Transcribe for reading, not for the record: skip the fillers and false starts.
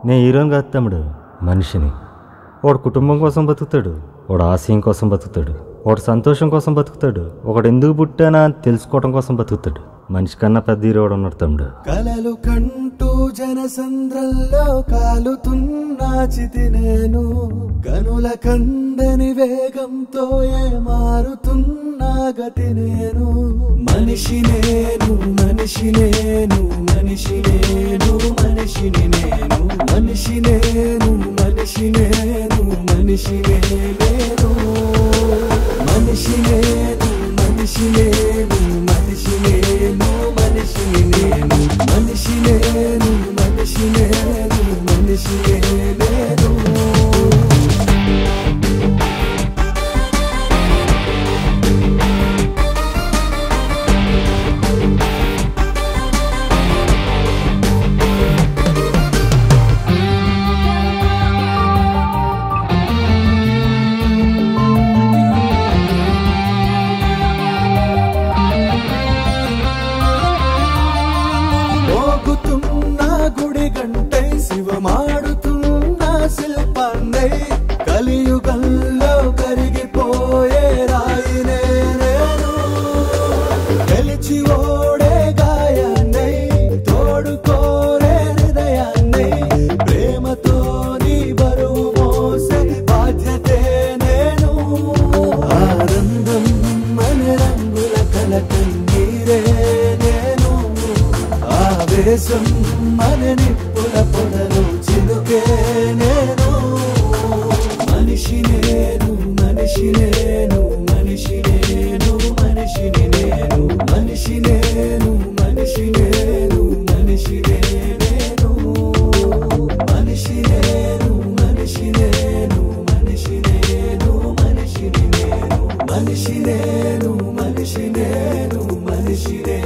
నేను హీరోని కాదు తమ్ముడు, మనిషిని. వాడు కుటుంబం కోసం బతుకుతాడు, వాడు ఆశయం కోసం బతుకుతాడు, వాడు సంతోషం కోసం బతుకుతాడు, ఒకడు ఎందుకు పుట్టానా అని తెలుసుకోవడం కోసం బతుకుతాడు. మనిషి కన్నా పెద్ద హీరోడు ఉన్నాడు తమ్ముడు. కలలు కంటూ జనసంద్రంలో కాలుతున్నా చితి నేను, కనుల కందని వేగంతో మారుతున్నా గతి నేను. మనిషి నేను, మనిషి నేను, మనిషి నేను, మనిషిని నేను, మనిషి నేను, మనిషి నేను, మనిషి నేను, మనిషి నేను, మనిషి నేను, మనిషి నేను, మనిషిని నేను, మనిషి నేను, మనిషి నేను, మనిషి నేను. గుడి గంటై శివమాడుతున్న శిల్పాన్నై, కలియుగంలో కరిగిపోయే రాయినే నేను. గెలిచి ఓడే గాయాన్నై, తోడుకోరే హృదయాన్నై, ప్రేమతో నీ బరువు మోసే బాధ్యతే నేను. ఆనందం మన రంగుల కలకన్నీరే నేను, ఆవేశం మన నిప్పుల పొదలు చిలుకే నేను. మనిషి నేను, మనిషి నేను, మనిషి నేను, మనిషిని నేను, మనిషి నేను, మనిషి నేను, మనిషి నేను, మనిషి నేను, మనిషి నేను, మనిషి నేను, మనిషిని నేను, మనిషి నేను, మనిషి నేను, మనిషి నేను.